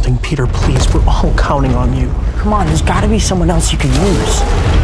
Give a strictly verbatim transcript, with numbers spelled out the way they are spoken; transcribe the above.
something, Peter, please. We're all counting on you. Come on, there's gotta be someone else you can use.